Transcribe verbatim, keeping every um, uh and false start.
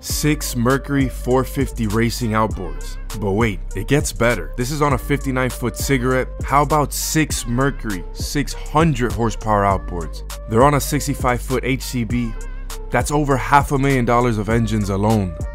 Six Mercury four fifty racing outboards. But wait, it gets better. This is on a fifty-nine foot cigarette. How about six Mercury six hundred horsepower outboards? They're on a sixty-five foot H C B. That's over half a million dollars of engines alone.